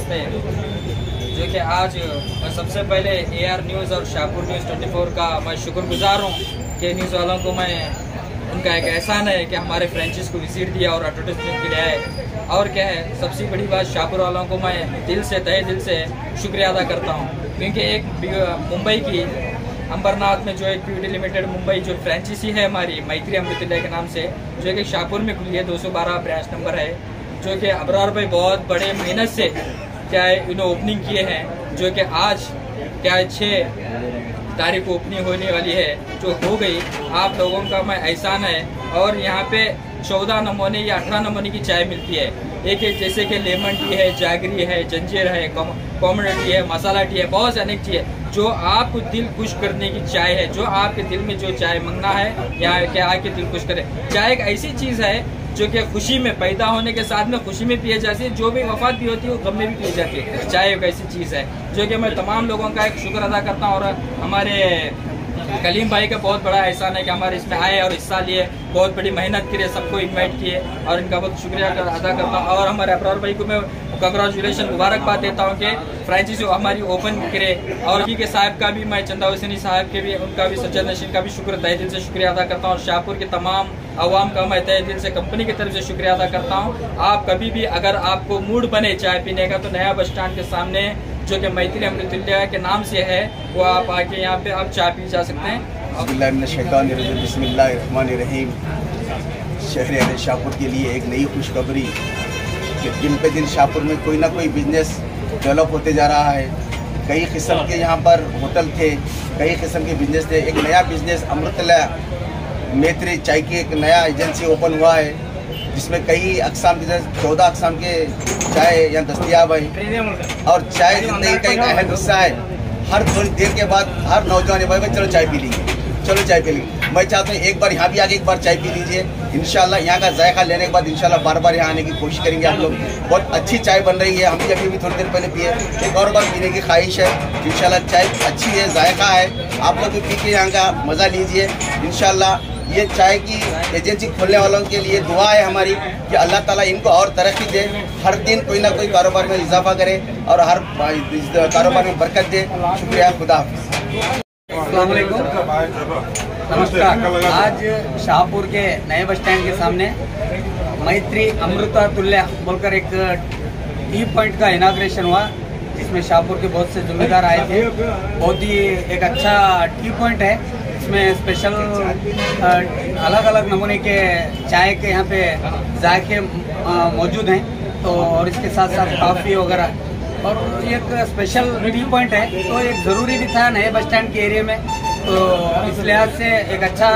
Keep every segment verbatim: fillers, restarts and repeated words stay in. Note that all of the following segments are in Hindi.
पे जो कि आज मैं सबसे पहले ए आर न्यूज़ और शाहपुर न्यूज़ चौबीस का मैं शुक्रगुजार हूँ कि न्यूज़ वालों को मैं उनका एक एहसान है कि हमारे फ्रेंचाइज को विजिट दिया और एडवर्टाइजमेंट के लिए आए। और क्या है, सबसे बड़ी बात शाहपुर वालों को मैं दिल से तहे दिल से शुक्रिया अदा करता हूँ, क्योंकि एक मुंबई की अंबरनाथ में जो एक ब्यूटी लिमिटेड मुंबई जो फ्रेंचाइजी है हमारी मैत्री अमृतुल्लाह के नाम से, जो कि शाहपुर में खुली है, दो सौ बारह ब्रांच नंबर है, जो कि अबरार भाई बहुत बड़े मेहनत से क्या है इन्होंने ओपनिंग किए हैं, जो कि आज क्या है छः तारीख को ओपनिंग होने वाली है, जो हो गई। आप लोगों का मैं एहसान है। और यहाँ पे चौदह नमूने या अठारह नमूने की चाय मिलती है, एक एक जैसे कि लेमन टी है, जागरी है, जंजीर है, कॉमन टी है, मसाला टी है, बहुत से अनेक चीज़ है जो आपको दिल खुश करने की चाय है, जो आपके दिल में जो चाय मंगना है यहाँ क्या आके दिल खुश करे। चाय एक ऐसी चीज़ है जो कि खुशी में पैदा होने के साथ में खुशी में पिए जाती है, जो भी वफात भी होती है वो गम में भी पी जाती है। चाय एक ऐसी चीज़ है जो कि मैं तमाम लोगों का एक शुक्र अदा करता हूँ। और हमारे कलीम भाई का बहुत बड़ा एहसान है कि हमारे इसमें आए और हिस्सा लिए, बहुत बड़ी मेहनत की, सबको इनवाइट किए और इनका बहुत शुक्रिया कर, अदा करता हूँ। और हमारे अबरार भाई को मैं कंग्रेचुलेशन मुबारकबाद देता हूँ कि फ्रेंचाइजी हमारी ओपन करे। और के साहब का भी मैं चंदा हुसैनी साहब के भी, उनका भी सज्जद नशीन का भी शुक्र तहे दिल से शुक्रिया अदा करता हूँ। और शाहपुर के तमाम आवाम का मैं तहे दिल से कंपनी की तरफ से शुक्रिया अदा करता हूँ। आप कभी भी अगर आपको मूड बने चाय पीने का तो नया बस स्टैंड के सामने जो कि मैत्री अमृतुल्लाह के नाम से है, वो आप आके यहाँ पे आप चाय पी जा सकते हैं। बिस्मिल्लाहिर्रहमानिर्रहीम। शहर शाहपुर के लिए एक नई खुशखबरी कि दिन पे दिन शाहपुर में कोई ना कोई बिजनेस डेवलप होते जा रहा है। कई किस्म के यहाँ पर होटल थे, कई किस्म के बिजनेस थे। एक नया बिजनेस अमृतुल्लाह मैत्री चाय की एक नया एजेंसी ओपन हुआ है, जिसमें कई अकसाम के चौदह अकसाम के चाय यहाँ दस्तियाब है। और चाय जिंदगी का एक अहम हिस्सा है। हर थोड़ी देर के बाद हर नौजवान भाई भाई चलो चाय पी लीजिए, चलो चाय पी लीजिए। मैं चाहता हूँ एक बार यहाँ भी आके एक बार चाय पी लीजिए। इंशाल्लाह यहाँ का जायका लेने के बाद इंशाल्लाह बार बार यहाँ आने की कोशिश करेंगे हम लोग। बहुत अच्छी चाय बन रही है, हम भी अभी भी थोड़ी देर पहले पिए, एक और बार पीने की ख्वाहिश है। इंशाल्लाह चाय अच्छी है, जायका है, आप लोग भी पी के यहाँ का मज़ा लीजिए। इंशाल्लाह ये चाय की एजेंसी खोलने वालों के लिए दुआ है हमारी कि अल्लाह ताला इनको और तरक्की दे, हर दिन कोई ना कोई कारोबार में इजाफा करे और हर कारोबार में बरकत दे। शुक्रिया, खुदा हाफिज़। अस्सलाम वालेकुम, नमस्कार। आज शाहपुर के नए बस स्टैंड के सामने मैत्री अमृतुल्लाह बोलकर एक टी पॉइंट का इनाग्रेशन हुआ, जिसमें शाहपुर के बहुत से जिम्मेदार आए थे। बहुत ही एक अच्छा टी पॉइंट है, इसमें स्पेशल अलग अलग नमूने के चाय के यहाँ पे जायके मौजूद हैं, तो और इसके साथ साथ कॉफ़ी वगैरह, और एक स्पेशल टी पॉइंट है, तो एक ज़रूरी भी था नए बस स्टैंड के एरिया में। तो इस लिहाज से एक अच्छा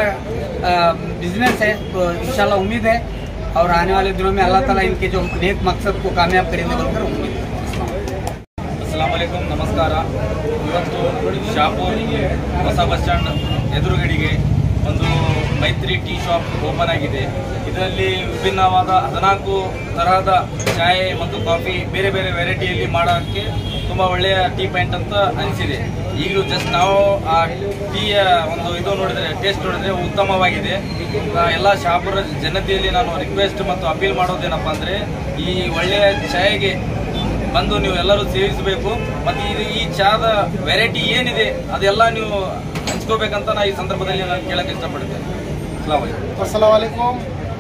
बिजनेस है, तो इंशाल्लाह उम्मीद है और आने वाले दिनों में अल्लाह ताला इनके जो नेक मकसद को कामयाब करेंगे बोलकर उम्मीद है। अस्सलाम वालेकुम, नमस्कार। ಇವತ್ತು ಶಾಪೂರ್ ಹೊಸ ಬಸ್ ಸ್ಟ್ಯಾಂಡ್ ಎದುರುಗಡೆಗೆ ಒಂದು ಮೈತ್ರಿ ಟೀ ಶಾಪ್ ಓಪನ್ ಆಗಿದೆ। ಇದರಲ್ಲಿ ವಿಭಿನ್ನವಾದ ಹದಿನಾಲ್ಕು ತರಹದ ಚಾಯ್ ಮತ್ತು ಕಾಫಿ ಬೇರೆ ಬೇರೆ ವೆರೈಟಿಯಲ್ಲಿ ಮಾಡೋಕ್ಕೆ ತುಂಬ ಒಳ್ಳೆಯ ಟೀ ಪಾಯಿಂಟ್ ಅಂತ ಅನಿಸಿದೆ। ಈಗಲೂ ಜಸ್ಟ್ ನಾವು ಆ ಟೀಯ ಒಂದು ಇದು ನೋಡಿದರೆ, ಟೇಸ್ಟ್ ನೋಡಿದರೆ ಉತ್ತಮವಾಗಿದೆ। ಎಲ್ಲ ಶಾಪುರ ಜನತೆಯಲ್ಲಿ ನಾನು ರಿಕ್ವೆಸ್ಟ್ ಮತ್ತು ಅಪೀಲ್ ಮಾಡೋದೇನಪ್ಪ ಅಂದರೆ, ಈ ಒಳ್ಳೆಯ ಚಾಯ್ಗೆ ಬಂದು ನೀವು ಎಲ್ಲರೂ ಸೇವಿಸಬೇಕು ಮತ್ತು ಇದು ಈ ಚಾದ ವೆರೈಟಿ ಏನಿದೆ ಅದೆಲ್ಲ ನೀವು ಹಂಚ್ಕೋಬೇಕಂತ ನಾನು ಈ ಸಂದರ್ಭದಲ್ಲಿ ನಾನು ಕೇಳಕ್ಕೆ ಇಷ್ಟಪಡ್ತೇನೆ। अस्सलाम वालेकुम,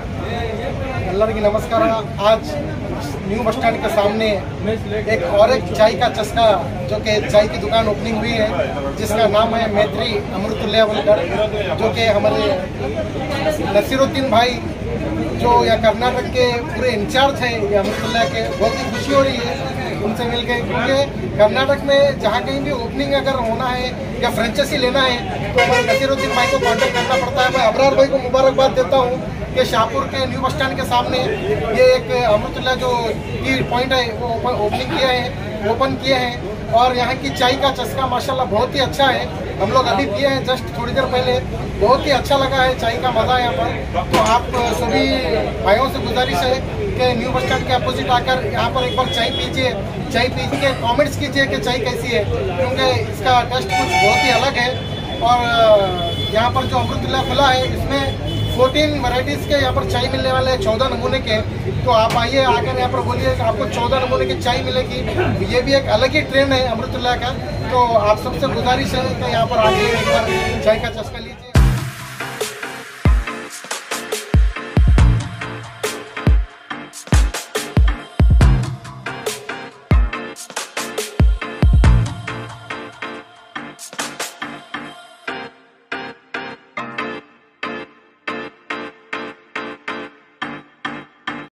ಎಲ್ಲರಿಗೂ ನಮಸ್ಕಾರ। आज न्यू बस स्टैंड के सामने एक और एक चाय का चस्का, जो कि चाय की दुकान ओपनिंग हुई है, जिसका नाम है मैत्री अमृतुल्लाह बोलकर, जो कि हमारे नसीरुद्दीन भाई जो या कर्नाटक के पूरे इंचार्ज हैं ये अमृतुल्लाह के। बहुत ही खुशी हो रही है उनसे मिलकर, क्योंकि कर्नाटक में जहाँ कहीं भी ओपनिंग अगर होना है या फ्रेंचाइजी लेना है तो हमारे नसीरुद्दीन भाई को कांटेक्ट करना पड़ता है। मैं अबरार भाई को मुबारकबाद देता हूँ कि शाहपुर के न्यू बस स्टैंड के सामने ये एक अमृतुल्लाह जो टी पॉइंट है वो ओपनिंग किया है, ओपन किए हैं। और यहाँ की चाय का चस्का माशाल्लाह बहुत ही अच्छा है। हम लोग अभी पिए हैं जस्ट थोड़ी देर पहले, बहुत ही अच्छा लगा है, चाय का मज़ा है यहाँ पर। तो आप सभी भाइयों से गुजारिश है कि न्यू बस स्टैंड के अपोजिट आकर यहाँ पर एक बार चाय पीजिए, चाय पी के कमेंट्स कीजिए कि चाय कैसी है, क्योंकि इसका टेस्ट कुछ बहुत ही अलग है। और यहाँ पर जो अमृतुल्लाह खुला है इसमें चौदह वैरायटीज़ के यहाँ पर चाय मिलने वाले हैं, चौदह नमूने के। तो आप आइए, आकर यहाँ पर बोलिए कि आपको चौदह नमूने की चाय मिलेगी। ये भी एक अलग ही ट्रेंड है अमृतुल्लाह का। तो आप सबसे गुजारिश है कि यहाँ पर आके एक बार चाय का चस्का लीजिए।